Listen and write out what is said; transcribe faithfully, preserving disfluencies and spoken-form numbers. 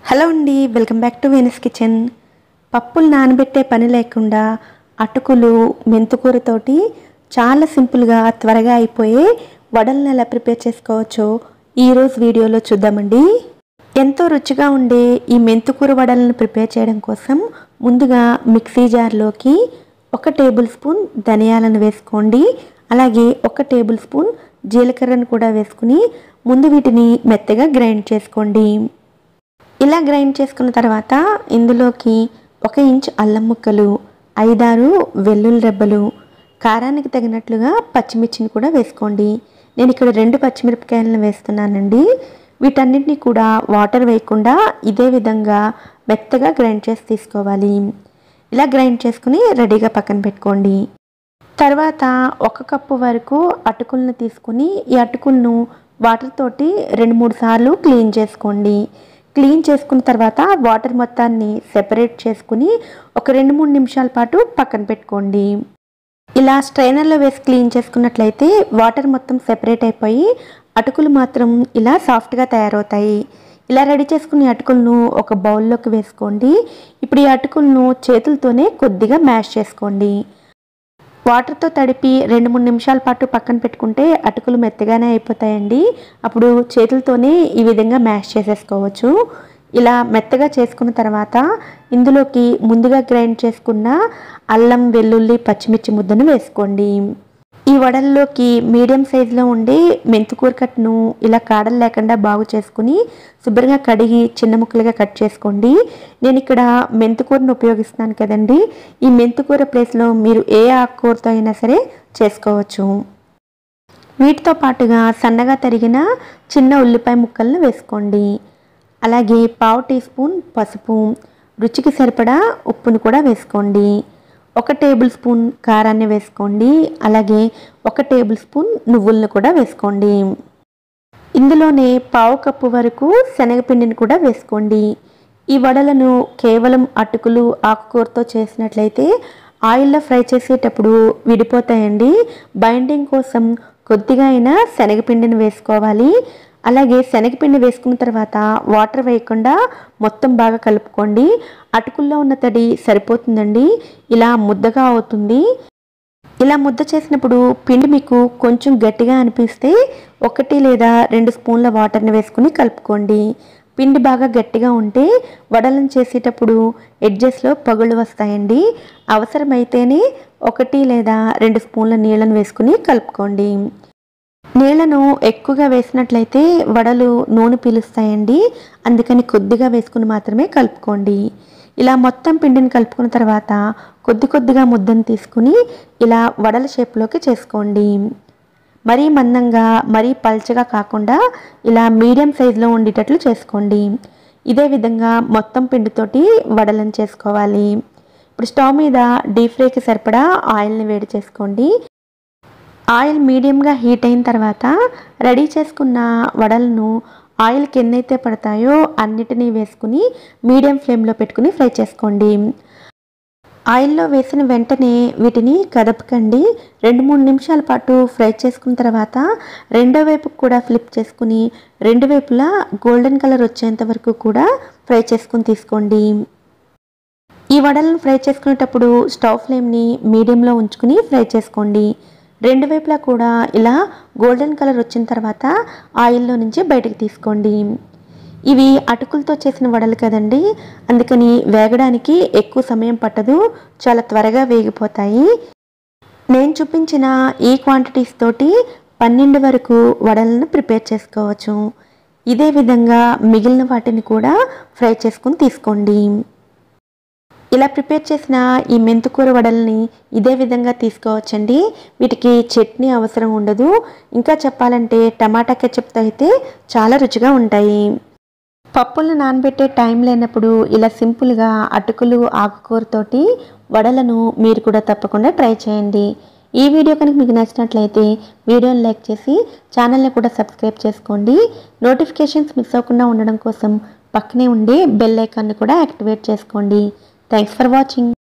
Hello అండి, welcome back to Venus kitchen. పప్పులు నానబెట్టే పని లేకుండా అటుకులు మెంతుకూరతోటి చాలా సింపుల్గా త్వరగా అయిపోయే వడలను ఎలా ప్రిపేర్ చేసుకోవచ్చో ఈరోజు వీడియోలో చూద్దామండి. ఎంతో రుచిగా ఉండే ఈ మెంతుకూర వడలను ప్రిపేర్ చేయడం కోసం ముందుగా మిక్సీ జార్లోకి ఒక టేబుల్ స్పూన్ ధనియాలను వేసుకోండి. అలాగే ఒక టేబుల్ స్పూన్ జీలకర్రను కూడా వేసుకుని ముందు వీటిని మెత్తగా గ్రైండ్ చేసుకోండి. ఇలా గ్రైండ్ చేసుకున్న తర్వాత ఇందులోకి ఒక ఇంచ్ అల్లం ముక్కలు, ఐదారు వెల్లుల్లి రెబ్బలు, కారానికి తగినట్లుగా పచ్చిమిర్చిని కూడా వేసుకోండి. నేను ఇక్కడ రెండు పచ్చిమిరపకాయలను వేస్తున్నానండి. వీటన్నిటిని కూడా వాటర్ వేయకుండా ఇదే విధంగా మెత్తగా గ్రైండ్ చేసి తీసుకోవాలి. ఇలా గ్రైండ్ చేసుకుని రెడీగా పక్కన పెట్టుకోండి. తర్వాత ఒక కప్పు వరకు అటుకులను తీసుకుని ఈ అటుకులను వాటర్ తోటి రెండు మూడు సార్లు క్లీన్ చేసుకోండి. క్లీన్ చేసుకున్న తర్వాత వాటర్ మొత్తాన్ని సెపరేట్ చేసుకుని ఒక రెండు మూడు నిమిషాల పాటు పక్కన పెట్టుకోండి. ఇలా స్ట్రైనర్లో వేసి క్లీన్ చేసుకున్నట్లయితే వాటర్ మొత్తం సెపరేట్ అయిపోయి అటుకులు మాత్రం ఇలా సాఫ్ట్గా తయారవుతాయి. ఇలా రెడీ చేసుకుని అటుకులను ఒక బౌల్లోకి వేసుకోండి. ఇప్పుడు ఈ అటుకులను చేతులతోనే కొద్దిగా మ్యాష్ చేసుకోండి. వాటర్తో తడిపి రెండు మూడు నిమిషాల పాటు పక్కన పెట్టుకుంటే అటుకులు మెత్తగానే అయిపోతాయండి. అప్పుడు చేతులతోనే ఈ విధంగా మ్యాష్ చేసేసుకోవచ్చు. ఇలా మెత్తగా చేసుకున్న తర్వాత ఇందులోకి ముందుగా గ్రైండ్ చేసుకున్న అల్లం, వెల్లుల్లి, పచ్చిమిర్చి ముద్దను వేసుకోండి. ఈ వడల్లోకి మీడియం సైజులో ఉండే మెంతుకూర కట్టును ఇలా కాడలు లేకుండా బాగు చేసుకుని శుభ్రంగా కడిగి చిన్న ముక్కలుగా కట్ చేసుకోండి. నేను ఇక్కడ మెంతుకూరను ఉపయోగిస్తున్నాను కదండి. ఈ మెంతుకూర ప్లేస్లో మీరు ఏ ఆకుకూరతో అయినా సరే చేసుకోవచ్చు. వీటితో పాటుగా సన్నగా తరిగిన చిన్న ఉల్లిపాయ ముక్కలను వేసుకోండి. అలాగే పావు టీ స్పూన్ పసుపు, రుచికి సరిపడా ఉప్పును కూడా వేసుకోండి. ఒక టేబుల్ స్పూన్ కారాన్ని వేసుకోండి. అలాగే ఒక టేబుల్ స్పూన్ నువ్వులను కూడా వేసుకోండి. ఇందులోనే పావు కప్పు వరకు శనగపిండిని కూడా వేసుకోండి. ఈ వడలను కేవలం అటుకులు ఆకుకూరతో చేసినట్లయితే ఆయిల్లో ఫ్రై చేసేటప్పుడు విడిపోతాయండి. బైండింగ్ కోసం కొద్దిగా అయినా శనగపిండిని వేసుకోవాలి. అలాగే శనగపిండి వేసుకున్న తర్వాత వాటర్ వేయకుండా మొత్తం బాగా కలుపుకోండి. అటుకుల్లో ఉన్న తడి సరిపోతుందండి. ఇలా ముద్దగా అవుతుంది. ఇలా ముద్ద చేసినప్పుడు పిండి మీకు కొంచెం గట్టిగా అనిపిస్తే ఒకటి లేదా రెండు స్పూన్ల వాటర్ని వేసుకుని కలుపుకోండి. పిండి బాగా గట్టిగా ఉంటే వడలను చేసేటప్పుడు ఎడ్జెస్లో పగుళ్ళు వస్తాయండి. అవసరమైతేనే ఒకటి లేదా రెండు స్పూన్ల నీళ్ళను వేసుకుని కలుపుకోండి. నీళ్లను ఎక్కువగా వేసినట్లయితే వడలు నూనె పీలుస్తాయండి. అందుకని కొద్దిగా వేసుకుని మాత్రమే కలుపుకోండి. ఇలా మొత్తం పిండిని కలుపుకున్న తర్వాత కొద్ది కొద్దిగా ముద్దను తీసుకుని ఇలా వడల షేప్లోకి చేసుకోండి. మరీ మందంగా మరీ పల్చగా కాకుండా ఇలా మీడియం సైజులో ఉండేటట్లు చేసుకోండి. ఇదే విధంగా మొత్తం పిండితోటి వడలను చేసుకోవాలి. ఇప్పుడు స్టవ్ మీద డీప్ ఫ్రైకి సరిపడా ఆయిల్ని వేడి చేసుకోండి. ఆయిల్ మీడియంగా హీట్ అయిన తర్వాత రెడీ చేసుకున్న వడలను ఆయిల్కి ఎన్నైతే పడతాయో అన్నిటినీ వేసుకుని మీడియం ఫ్లేమ్లో పెట్టుకుని ఫ్రై చేసుకోండి. ఆయిల్లో వేసిన వెంటనే వీటిని కదపకండి. రెండు మూడు నిమిషాల పాటు ఫ్రై చేసుకున్న తర్వాత రెండో వైపుకు కూడా ఫ్లిప్ చేసుకుని రెండు వైపులా గోల్డెన్ కలర్ వచ్చేంత వరకు కూడా ఫ్రై చేసుకుని తీసుకోండి. ఈ వడలను ఫ్రై చేసుకునేటప్పుడు స్టవ్ ఫ్లేమ్ని మీడియంలో ఉంచుకుని ఫ్రై చేసుకోండి. రెండు వైపులా కూడా ఇలా గోల్డెన్ కలర్ వచ్చిన తర్వాత ఆయిల్లో నుంచి బయటకు తీసుకోండి. ఇవి అటుకులతో చేసిన వడలు కదండి, అందుకని వేగడానికి ఎక్కువ సమయం పట్టదు. చాలా త్వరగా వేగిపోతాయి. నేను చూపించిన ఈ క్వాంటిటీస్ తోటి పన్నెండు వరకు వడలను ప్రిపేర్ చేసుకోవచ్చు. ఇదే విధంగా మిగిలిన వాటిని కూడా ఫ్రై చేసుకుని తీసుకోండి. ఇలా ప్రిపేర్ చేసిన ఈ మెంతుకూర వడల్ని ఇదే విధంగా తీసుకోవచ్చండి. వీటికి చట్నీ అవసరం ఉండదు. ఇంకా చెప్పాలంటే టమాటా కెచప్తో అయితే చాలా రుచిగా ఉంటాయి. పప్పులను నానబెట్టే టైం లేనప్పుడు ఇలా సింపుల్గా అటుకులు ఆకుకూరతోటి వడలను మీరు కూడా తప్పకుండా ట్రై చేయండి. ఈ వీడియో కనుక మీకు నచ్చినట్లయితే వీడియోని లైక్ చేసి ఛానల్ని కూడా సబ్స్క్రైబ్ చేసుకోండి. నోటిఫికేషన్స్ మిస్ అవ్వకుండా ఉండడం కోసం పక్కనే ఉండే బెల్ ఐకాన్ని కూడా యాక్టివేట్ చేసుకోండి. Thanks for watching.